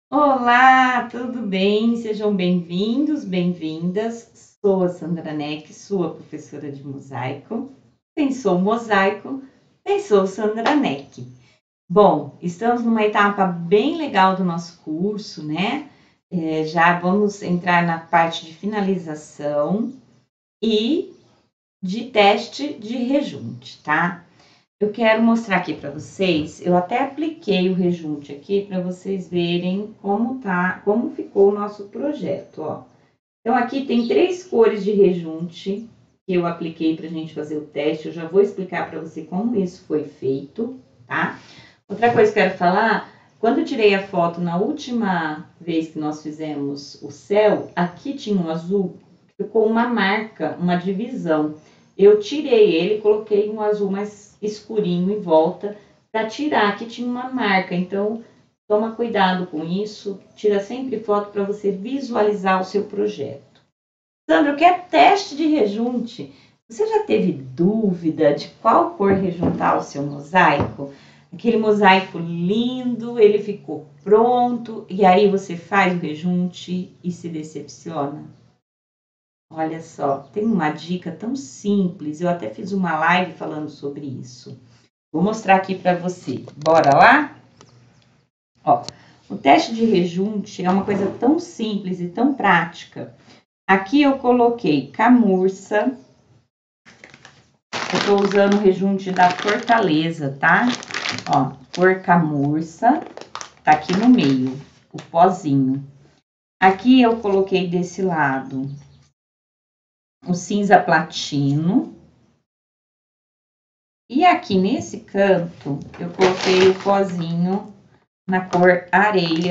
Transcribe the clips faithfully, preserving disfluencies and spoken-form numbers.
Olá, tudo bem? Sejam bem-vindos, bem-vindas. Sou a Sandra Neck, sua professora de mosaico. Pensou mosaico, pensou Sandra Neck. Bom, estamos numa etapa bem legal do nosso curso, né? É, já vamos entrar na parte de finalização e de teste de rejunte, tá? Eu quero mostrar aqui para vocês, eu até apliquei o rejunte aqui para vocês verem como tá, como ficou o nosso projeto, ó. Então aqui tem três cores de rejunte que eu apliquei para a gente fazer o teste, eu já vou explicar para você como isso foi feito, tá? Outra coisa que eu quero falar, quando eu tirei a foto na última vez que nós fizemos o céu, aqui tinha um azul, ficou uma marca, uma divisão. Eu tirei ele, coloquei um azul mais escurinho em volta para tirar, que tinha uma marca. Então, toma cuidado com isso. Tira sempre foto para você visualizar o seu projeto. Sandra, eu quero teste de rejunte. Você já teve dúvida de qual cor rejuntar o seu mosaico? Aquele mosaico lindo, ele ficou pronto e aí você faz o rejunte e se decepciona? Olha só, tem uma dica tão simples, eu até fiz uma live falando sobre isso. Vou mostrar aqui para você. Bora lá? Ó, o teste de rejunte é uma coisa tão simples e tão prática. Aqui eu coloquei camurça. Eu tô usando o rejunte da Fortaleza, tá? Ó, cor camurça, tá aqui no meio, o pozinho. Aqui eu coloquei desse lado o cinza platino. E aqui nesse canto, eu coloquei o pozinho na cor areia.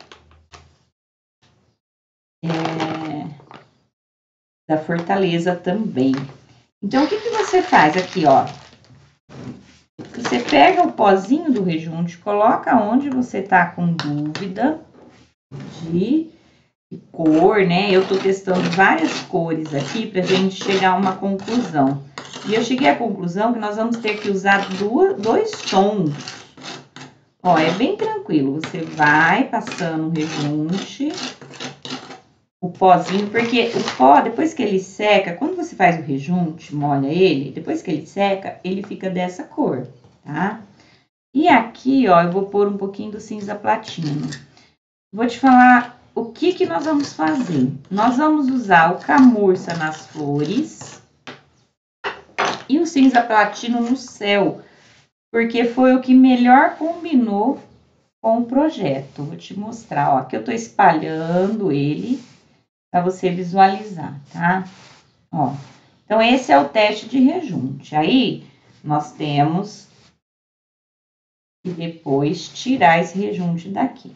É, da Fortaleza também. Então, o que que você faz aqui, ó? Você pega o pozinho do rejunte, coloca onde você tá com dúvida de cor, né? Eu tô testando várias cores aqui pra gente chegar a uma conclusão. E eu cheguei à conclusão que nós vamos ter que usar duas, dois tons. Ó, é bem tranquilo. Você vai passando o rejunte, o pozinho, porque o pó, depois que ele seca, quando você faz o rejunte, molha ele, depois que ele seca, ele fica dessa cor, tá? E aqui, ó, eu vou pôr um pouquinho do cinza platino. Vou te falar o que que nós vamos fazer. Nós vamos usar o camurça nas flores e o cinza platino no céu, porque foi o que melhor combinou com o projeto. Vou te mostrar, ó, aqui eu tô espalhando ele para você visualizar, tá? Ó, então esse é o teste de rejunte. Aí, nós temos que depois tirar esse rejunte daqui.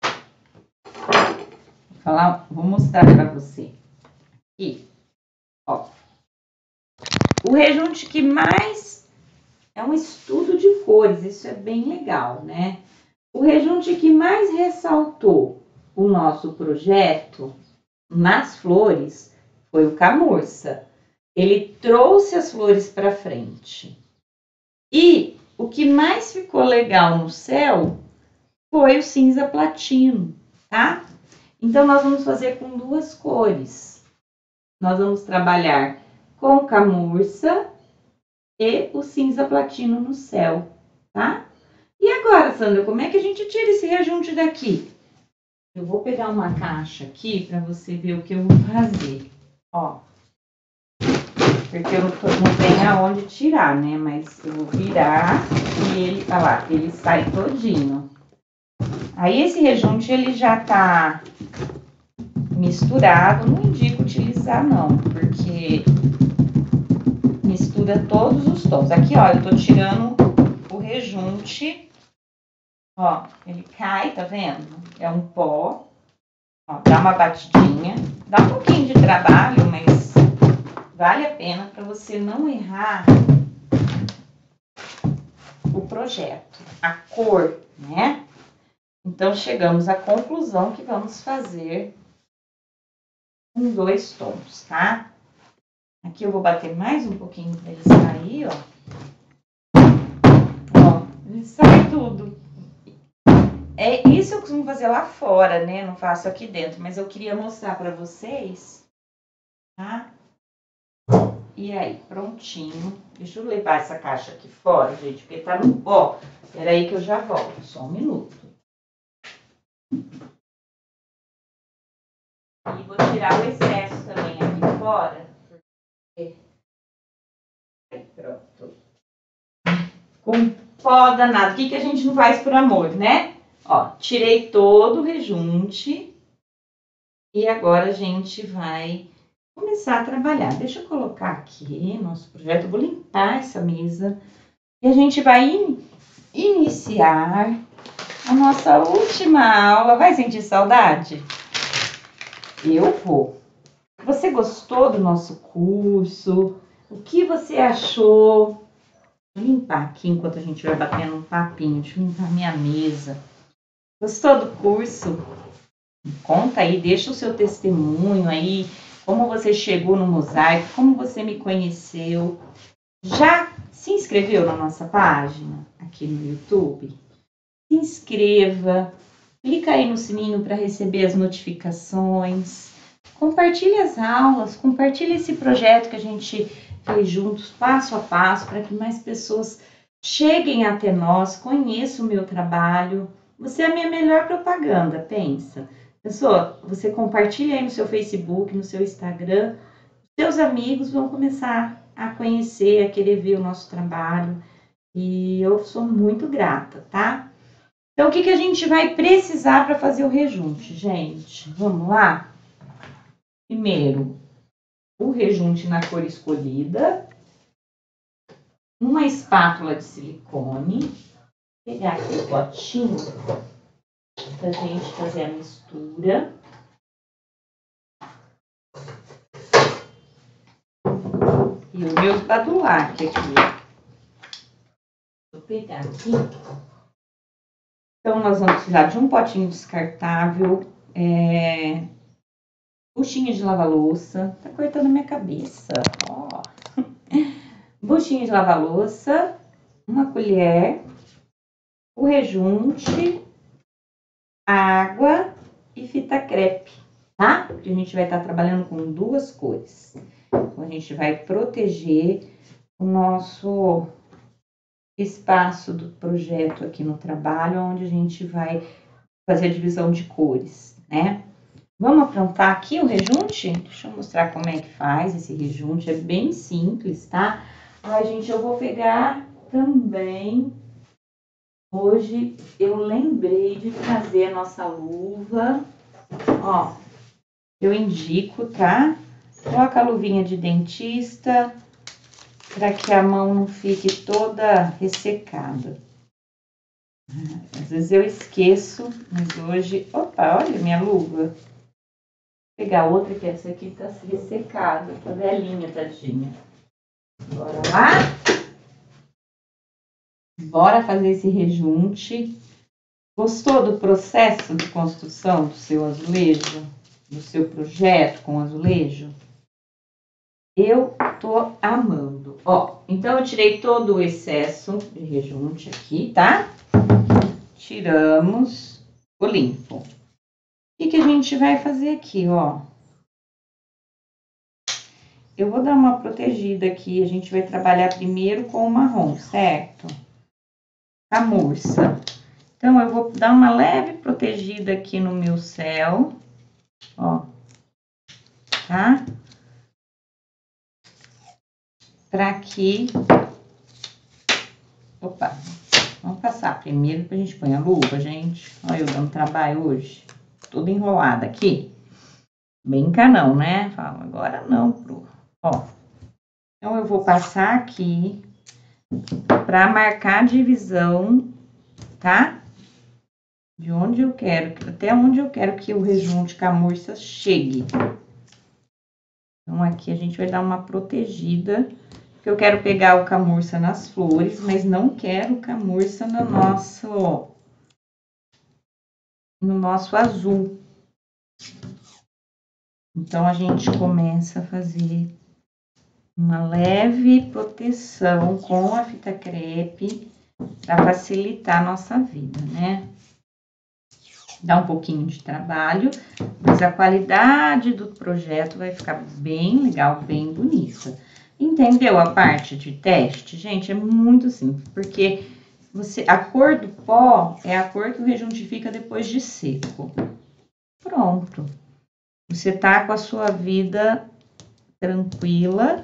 Vou falar, vou mostrar para você. Aqui, ó. O rejunte que mais é um estudo de cores, isso é bem legal, né? O rejunte que mais ressaltou o nosso projeto nas flores foi o camurça. Ele trouxe as flores para frente. E o que mais ficou legal no céu foi o cinza platino, tá? Então, nós vamos fazer com duas cores. Nós vamos trabalhar com camurça e o cinza platino no céu, tá? E agora, Sandra, como é que a gente tira esse rejunte daqui? Eu vou pegar uma caixa aqui para você ver o que eu vou fazer. Ó, porque eu não, tô, não tenho aonde tirar, né? Mas eu vou virar e ele, olha lá, ele sai todinho. Aí esse rejunte, ele já tá misturado, não indico utilizar não, porque mistura todos os tons. Aqui, ó, eu tô tirando o rejunte, ó, ele cai, tá vendo? É um pó, ó, dá uma batidinha, dá um pouquinho de trabalho, mas vale a pena para você não errar o projeto, a cor, né? Então, chegamos à conclusão que vamos fazer com dois tons, tá? Aqui eu vou bater mais um pouquinho para ele sair, ó. Ó, ele sai tudo. é isso eu costumo fazer lá fora, né? Não faço aqui dentro, mas eu queria mostrar pra vocês, tá? E aí, prontinho. Deixa eu levar essa caixa aqui fora, gente, porque tá no... Ó, peraí que eu já volto, só um minuto. E vou tirar o excesso também aqui fora. Porque... Aí, pronto. Com pó danado. O que, que a gente não faz por amor, né? Ó, tirei todo o rejunte. E agora a gente vai começar a trabalhar. Deixa eu colocar aqui nosso projeto. Eu vou limpar essa mesa. E a gente vai in iniciar a nossa última aula. Vai sentir saudade? Eu vou. Você gostou do nosso curso? O que você achou? Vou limpar aqui enquanto a gente vai batendo um papinho. Deixa eu limpar minha mesa. Gostou do curso? Conta aí, deixa o seu testemunho aí. Como você chegou no Mosaico? Como você me conheceu? Já se inscreveu na nossa página aqui no YouTube? Se inscreva. Clica aí no sininho para receber as notificações. Compartilhe as aulas, compartilhe esse projeto que a gente fez juntos, passo a passo, para que mais pessoas cheguem até nós, conheçam o meu trabalho. Você é a minha melhor propaganda, pensa. Pessoa, você compartilha aí no seu Facebook, no seu Instagram, seus amigos vão começar a conhecer, a querer ver o nosso trabalho. E eu sou muito grata, tá? Então, o que, que a gente vai precisar para fazer o rejunte, gente? Vamos lá? Primeiro, o rejunte na cor escolhida, uma espátula de silicone, vou pegar aqui o potinho para a gente fazer a mistura. E o meu espatulac aqui. Vou pegar aqui. Então, nós vamos precisar de um potinho descartável, é, buchinha de lavar louça, tá cortando a minha cabeça, ó. Buchinha de lavar louça, uma colher, o rejunte, água e fita crepe, tá? Porque a gente vai estar trabalhando com duas cores. Então, a gente vai proteger o nosso espaço do projeto aqui no trabalho, onde a gente vai fazer a divisão de cores, né? Vamos aprontar aqui o rejunte? Deixa eu mostrar como é que faz esse rejunte, é bem simples, tá? Ai, gente, eu vou pegar também, hoje eu lembrei de fazer a nossa luva, ó, eu indico, tá? Coloca a luvinha de dentista, para que a mão não fique toda ressecada. Às vezes eu esqueço, mas hoje... Opa, olha minha luva. Vou pegar outra, que essa aqui tá ressecada, tá velhinha, tadinha. Bora lá? Bora fazer esse rejunte. Gostou do processo de construção do seu azulejo? Do seu projeto com azulejo? Eu tô amando. Ó, então eu tirei todo o excesso de rejunte aqui, tá? Tiramos o limpo. O que, que a gente vai fazer aqui, ó? Eu vou dar uma protegida aqui. A gente vai trabalhar primeiro com o marrom, certo? Camurça. Então, eu vou dar uma leve protegida aqui no meu céu, ó, tá? Pra que... Opa, vamos passar primeiro pra gente pôr a luva, gente. Olha eu dando trabalho hoje. Toda enrolada aqui. Brinca não, né? Fala, agora não, pro... Ó. Então, eu vou passar aqui pra marcar a divisão, tá? De onde eu quero, até onde eu quero que o rejunte camurça chegue. Então, aqui a gente vai dar uma protegida, porque eu quero pegar o camurça nas flores, mas não quero camurça no nosso, no nosso azul. Então, a gente começa a fazer uma leve proteção com a fita crepe para facilitar a nossa vida, né? Dá um pouquinho de trabalho, mas a qualidade do projeto vai ficar bem legal, bem bonita. Entendeu a parte de teste? Gente, é muito simples, porque você, a cor do pó é a cor que o rejunte fica depois de seco. Pronto. Você tá com a sua vida tranquila,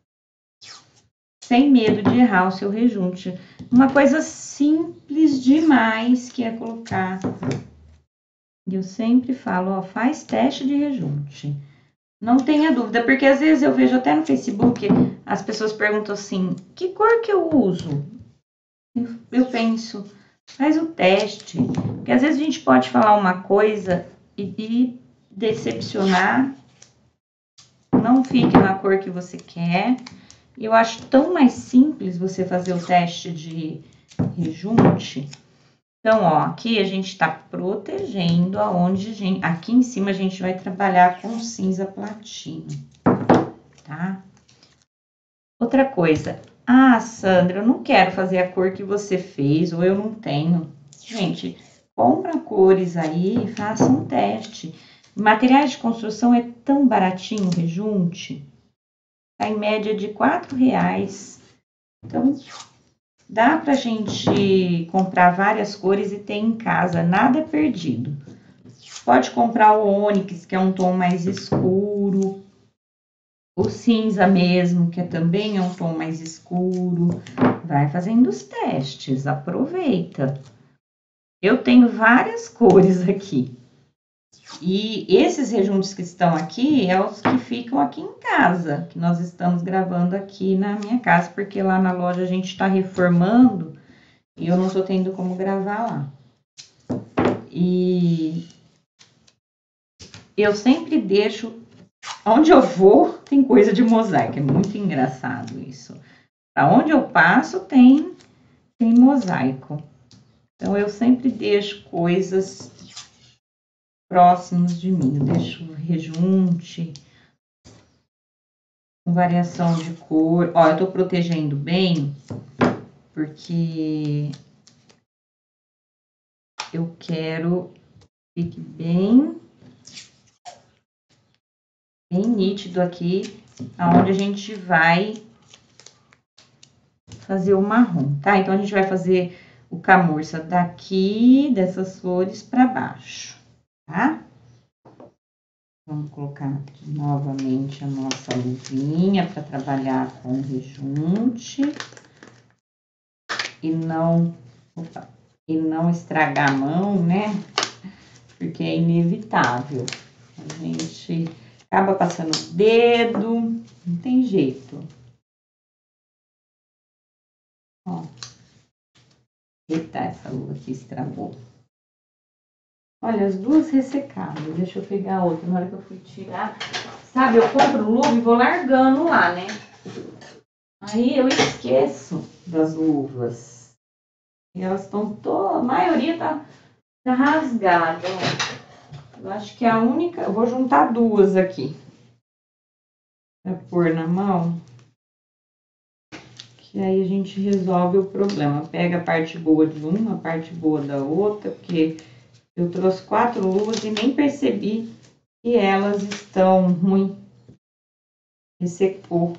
sem medo de errar o seu rejunte. Uma coisa simples demais que é colocar... Eu sempre falo, ó, faz teste de rejunte. Não tenha dúvida, porque às vezes eu vejo até no Facebook, as pessoas perguntam assim, que cor que eu uso? Eu, eu penso, faz o teste. Porque às vezes a gente pode falar uma coisa e, e decepcionar, não fique na cor que você quer. Eu acho tão mais simples você fazer o teste de rejunte. Então, ó, aqui a gente tá protegendo aonde a gente... Aqui em cima a gente vai trabalhar com cinza platino, tá? Outra coisa. Ah, Sandra, eu não quero fazer a cor que você fez, ou eu não tenho. Gente, compra cores aí e faça um teste. Materiais de construção é tão baratinho o rejunte. Tá em média de quatro reais. Então... Dá pra gente comprar várias cores e ter em casa, nada é perdido. Pode comprar o ônix, que é um tom mais escuro. O cinza mesmo, que é também é um tom mais escuro. Vai fazendo os testes, aproveita. Eu tenho várias cores aqui. E esses rejuntes que estão aqui, é os que ficam aqui em casa, que nós estamos gravando aqui na minha casa, porque lá na loja a gente está reformando e eu não estou tendo como gravar lá. E eu sempre deixo, onde eu vou tem coisa de mosaico, é muito engraçado isso. Pra onde eu passo tem, tem mosaico. Então eu sempre deixo coisas próximos de mim. Eu deixo rejunte, com variação de cor. Ó, eu tô protegendo bem, porque eu quero que fique bem, bem nítido aqui, aonde a gente vai fazer o marrom, tá? Então, a gente vai fazer o camurça daqui, dessas flores pra baixo, tá? Vamos colocar novamente a nossa luvinha para trabalhar com o rejunte e não, opa, e não estragar a mão, né? Porque é inevitável. A gente acaba passando o dedo, não tem jeito. Ó, eita, essa luva aqui estragou. Olha, as duas ressecadas. Deixa eu pegar outra. Na hora que eu fui tirar, sabe, eu compro luva e vou largando lá, né? Aí eu esqueço das luvas. E elas estão todas, a maioria tá, tá rasgada. Eu acho que é a única, eu vou juntar duas aqui. Pra pôr na mão. Que aí a gente resolve o problema. Pega a parte boa de uma, a parte boa da outra, porque eu trouxe quatro luvas e nem percebi que elas estão ruim. Ressecou.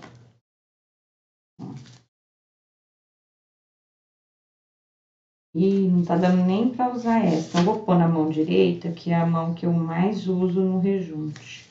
E não tá dando nem pra usar essa. Então, eu vou pôr na mão direita, que é a mão que eu mais uso no rejunte.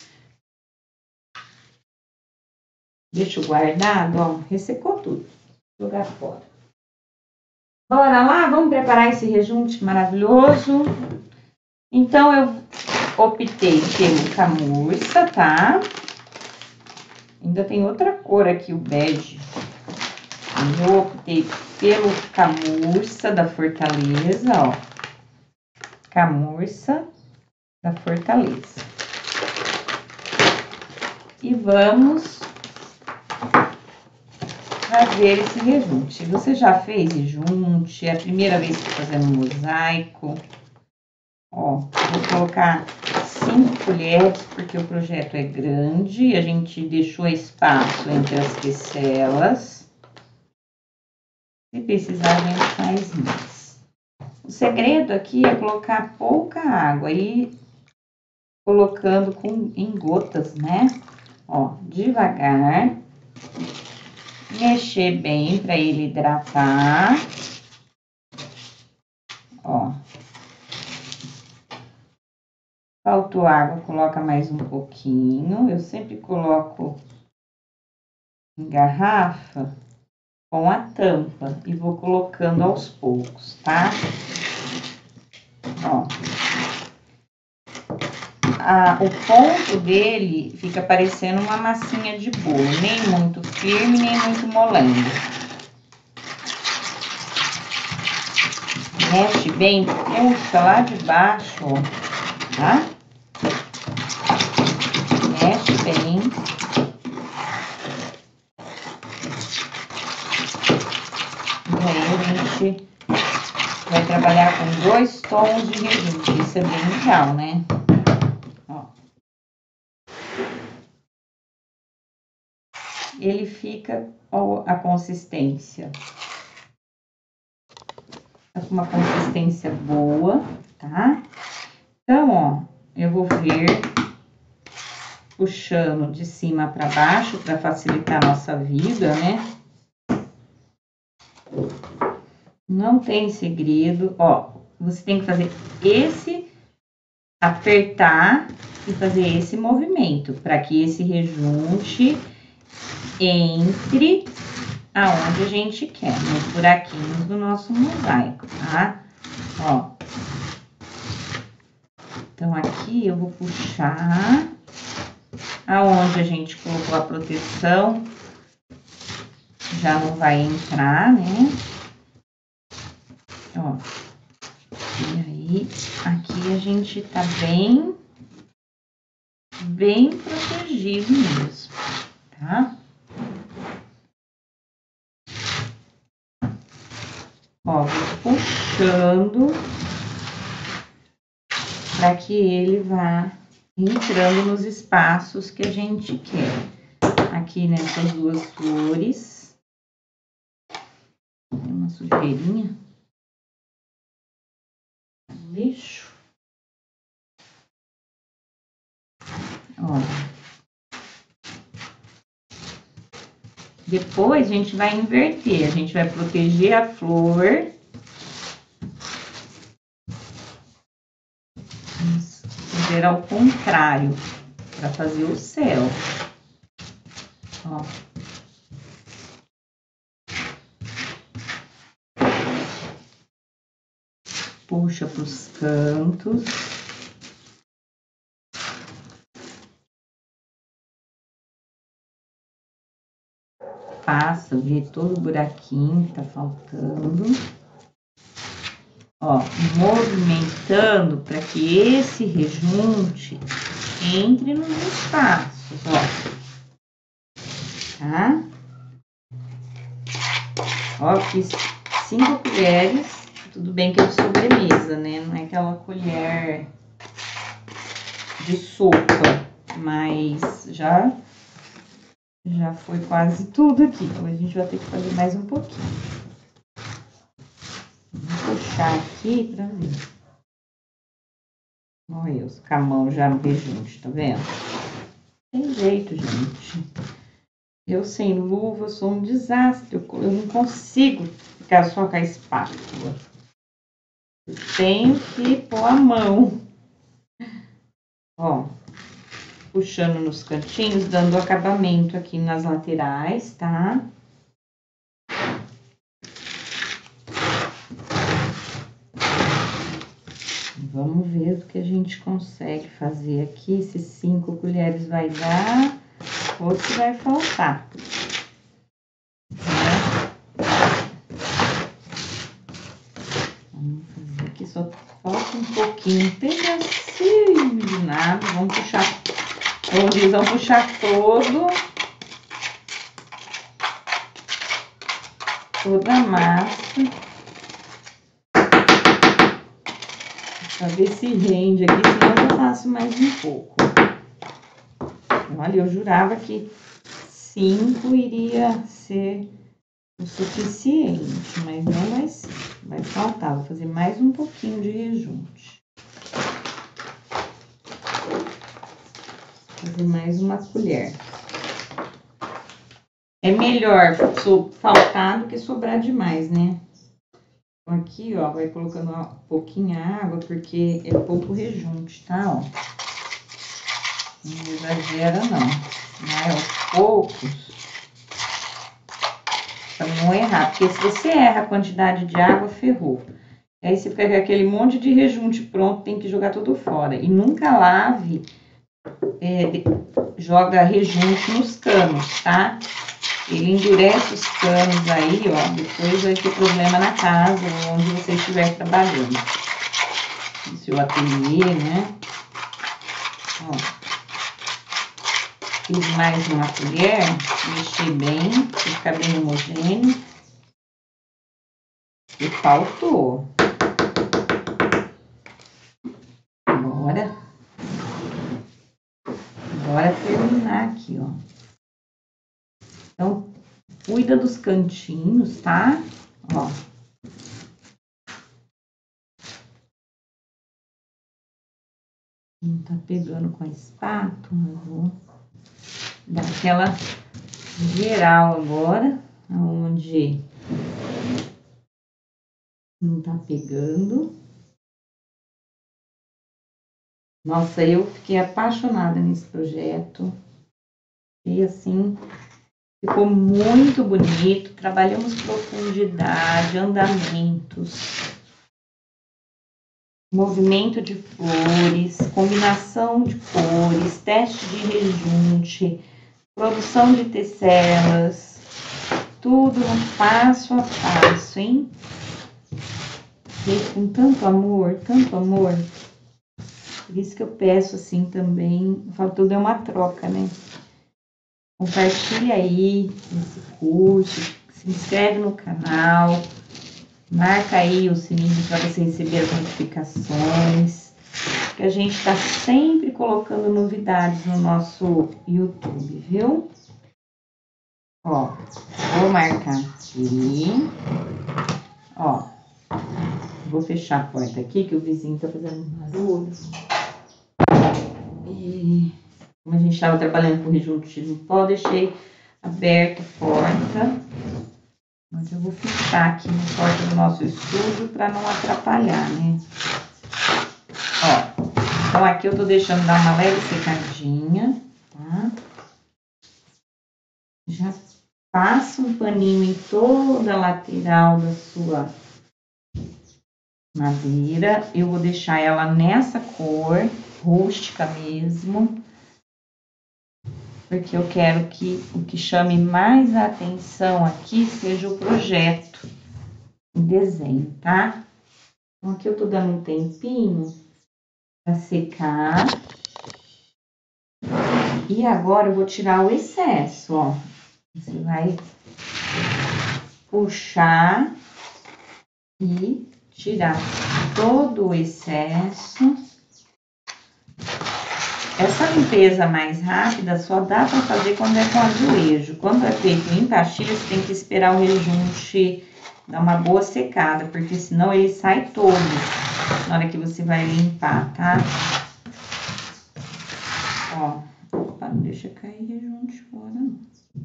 Deixo guardado, ó. Ressecou tudo. Vou jogar fora. Bora lá, vamos preparar esse rejunte maravilhoso. Então, eu optei pelo camurça, tá? Ainda tem outra cor aqui, o bege. Eu optei pelo camurça da Fortaleza, ó. Camurça da Fortaleza. E vamos fazer esse rejunte. Você já fez rejunte? É a primeira vez que tá fazendo mosaico. Ó, vou colocar cinco colheres, porque o projeto é grande. A gente deixou espaço entre as picelas. Se precisar, a gente faz mais. O segredo aqui é colocar pouca água e colocando com, em gotas, né? Ó, devagar. Mexer bem para ele hidratar. Ó. Faltou água, coloca mais um pouquinho. Eu sempre coloco em garrafa com a tampa e vou colocando aos poucos, tá? Ó. A, o ponto dele fica parecendo uma massinha de bolo, nem muito firme, nem muito molenga. Mexe bem, puxa lá de baixo, ó, tá? Mexe bem. E aí a gente vai trabalhar com dois tons de rejunte, isso é bem legal, né? Ele fica, ó, a consistência. Tá com uma consistência boa, tá? Então, ó, eu vou vir puxando de cima para baixo para facilitar a nossa vida, né? Não tem segredo, ó, você tem que fazer esse, apertar e fazer esse movimento para que esse rejunte entre aonde a gente quer, nos buraquinhos do nosso mosaico, tá? Ó. Então, aqui eu vou puxar aonde a gente colocou a proteção, já não vai entrar, né? Ó. E aí, aqui a gente tá bem, bem protegido mesmo, tá? Ó, vou puxando para que ele vá entrando nos espaços que a gente quer. Aqui nessas duas flores. Tem uma sujeirinha. Lixo. Olha. Depois a gente vai inverter, a gente vai proteger a flor. Vamos fazer ao contrário, para fazer o céu. Ó. Puxa para os cantos. Passa, vê todo o buraquinho que tá faltando. Ó, movimentando para que esse rejunte entre nos espaços, ó. Tá? Ó, fiz cinco colheres. Tudo bem que é de sobremesa, né? Não é aquela colher de sopa, mas já, já foi quase tudo aqui. Então, a gente vai ter que fazer mais um pouquinho. Vou puxar aqui pra ver. Olha eu, com a mão já no rejunte, tá vendo? Tem jeito, gente. Eu sem luva sou um desastre. Eu, eu não consigo ficar só com a espátula. Eu tenho que pôr a mão. Ó, puxando nos cantinhos, dando acabamento aqui nas laterais, tá? Vamos ver o que a gente consegue fazer aqui, se cinco colheres vai dar ou se vai faltar. Vamos fazer aqui, só falta um pouquinho, um pedacinho de nada. Vamos puxar, como diz, vamos puxar todo, toda a massa. Pra ver se rende aqui, senão eu faço mais um pouco. Olha, eu jurava que cinco iria ser o suficiente, mas não vai ser. vai faltar, vou fazer mais um pouquinho de rejunte. Vou fazer mais uma colher. É melhor faltar do que sobrar demais, né? Então, aqui, ó, vai colocando um pouquinho água, porque é pouco rejunte, tá? Ó. Não exagera, não. Vai aos poucos. Pra não errar, porque se você erra a quantidade de água, ferrou. Aí você fica com aquele monte de rejunte pronto, tem que jogar tudo fora. E nunca lave, é, joga rejunte nos canos, tá? Ele endurece os canos aí, ó, depois vai ter problema na casa, onde você estiver trabalhando. No seu ateliê, né? Ó. Fiz mais uma colher, mexi bem, pra ficar bem homogêneo. E faltou. Agora, agora terminar aqui, ó. Então, cuida dos cantinhos, tá? Ó. Não tá pegando com a espátula, eu vou dar aquela geral agora, aonde não tá pegando. Nossa, eu fiquei apaixonada nesse projeto. E assim, ficou muito bonito. Trabalhamos profundidade, andamentos, movimento de flores, combinação de cores, teste de rejunte, produção de tecelas, tudo no passo a passo, hein? Feito com tanto amor, tanto amor. Por isso que eu peço assim também, eu falo, tudo é uma troca, né? Compartilha aí esse curso, se inscreve no canal, marca aí o sininho para você receber as notificações, que a gente está sempre colocando novidades no nosso YouTube, viu? Ó, vou marcar aqui, ó, vou fechar a porta aqui, que o vizinho tá fazendo barulho. E como a gente estava trabalhando com rejunte no pó, deixei aberta a porta. Mas eu vou fixar aqui na porta do nosso estúdio para não atrapalhar, né? Ó, então aqui eu tô deixando dar uma leve secadinha, tá? Já passa um paninho em toda a lateral da sua madeira. Eu vou deixar ela nessa cor, rústica mesmo. Porque eu quero que o que chame mais a atenção aqui seja o projeto, o desenho, tá? Então, aqui eu tô dando um tempinho para secar. E agora eu vou tirar o excesso, ó. Você vai puxar e tirar todo o excesso. Essa limpeza mais rápida só dá para fazer quando é com azulejo. Quando é feito em pastilha, você tem que esperar o rejunte dar uma boa secada, porque senão ele sai todo na hora que você vai limpar, tá? Ó, opa, não deixa cair rejunte fora, não.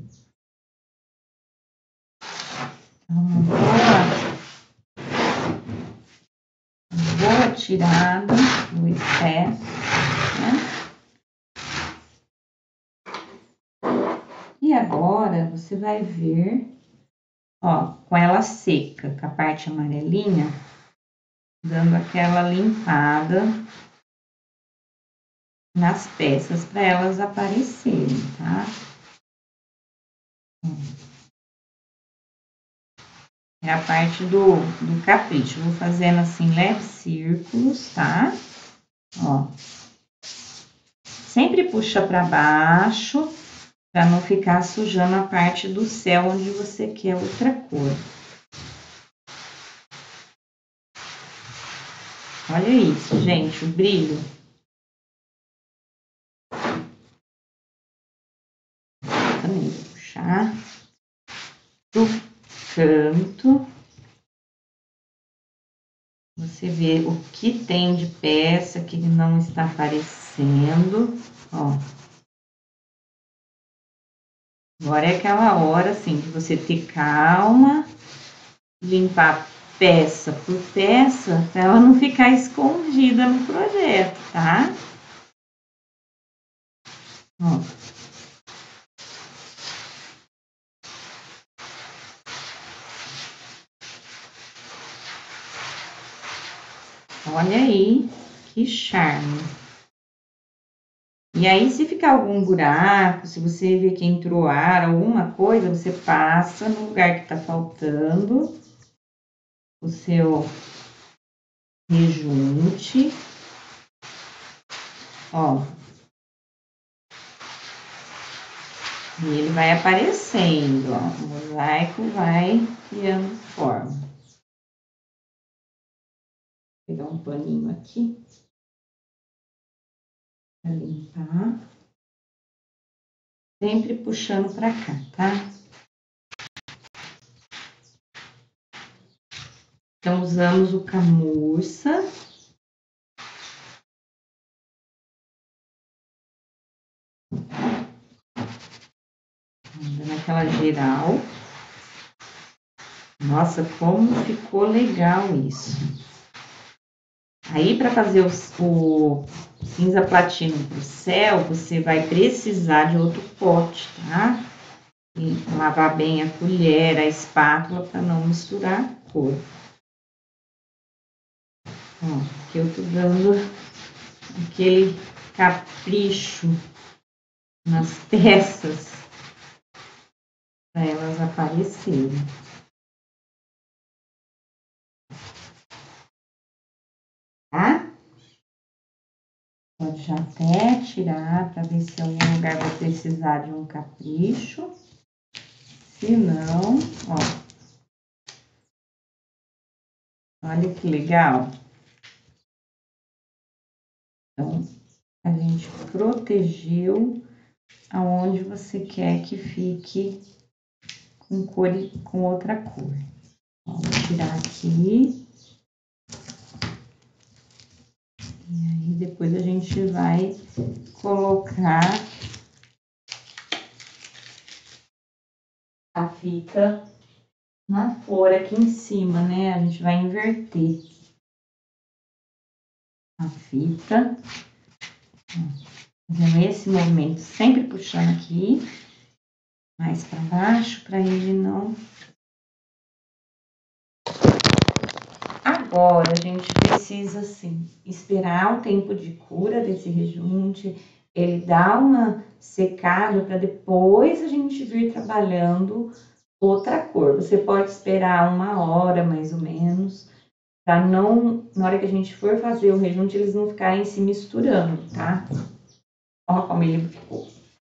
Então, uma boa, uma boa tirada do excesso, né? E agora, você vai ver, ó, com ela seca, com a parte amarelinha, dando aquela limpada nas peças para elas aparecerem, tá? É a parte do, do capricho. Vou fazendo assim, leves círculos, tá? Ó. Sempre puxa para baixo, para não ficar sujando a parte do céu onde você quer outra cor. Olha isso, gente, o brilho. Também vou puxar do canto. você ver o que tem de peça que não está aparecendo, ó. Agora é aquela hora, assim, de você ter calma, limpar peça por peça, para ela não ficar escondida no projeto, tá? Ó. Olha aí, que charme. E aí, se ficar algum buraco, se você vê que entrou ar, alguma coisa, você passa no lugar que tá faltando o seu rejunte. Ó. E ele vai aparecendo, ó. O mosaico vai criando forma. Vou pegar um paninho aqui para limpar. Sempre puxando para cá, tá? Então, usamos o camurça. Dando aquela geral. Nossa, como ficou legal isso. Aí, para fazer o, o cinza platino pro céu, você vai precisar de outro pote, tá? E lavar bem a colher, a espátula, para não misturar a cor. Ó, aqui eu tô dando aquele capricho nas peças para elas aparecerem. Tá? Pode já até tirar para ver se em algum lugar vai precisar de um capricho. Se não, ó. Olha que legal. Então, a gente protegeu aonde você quer que fique com cor com outra cor. Ó, vou tirar aqui. E aí depois a gente vai colocar a fita na flor aqui em cima, né? A gente vai inverter a fita. Fazendo esse movimento, sempre puxando aqui, mais para baixo, para ele não... Agora, a gente precisa, assim, esperar o tempo de cura desse rejunte, ele dá uma secada para depois a gente vir trabalhando outra cor. Você pode esperar uma hora, mais ou menos, para não, na hora que a gente for fazer o rejunte, eles não ficarem se misturando, tá? Olha como ele ficou.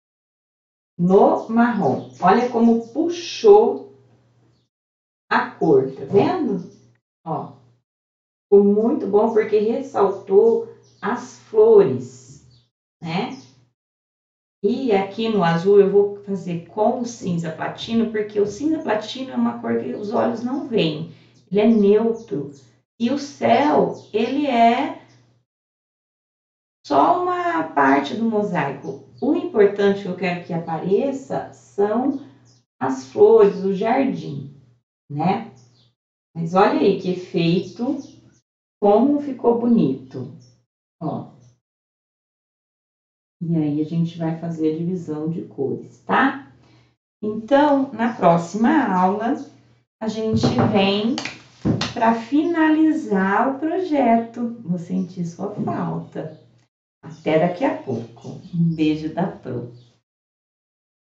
No marrom, olha como puxou a cor, tá vendo? Ó, ficou muito bom porque ressaltou as flores, né? E aqui no azul eu vou fazer com o cinza platino, porque o cinza platino é uma cor que os olhos não veem. Ele é neutro. E o céu, ele é só uma parte do mosaico. O importante que eu quero que apareça são as flores, o jardim, né? Mas olha aí que efeito, como ficou bonito, ó. E aí a gente vai fazer a divisão de cores, tá? Então, na próxima aula, a gente vem para finalizar o projeto. Vou sentir sua falta. Até daqui a pouco. Um beijo da Pro.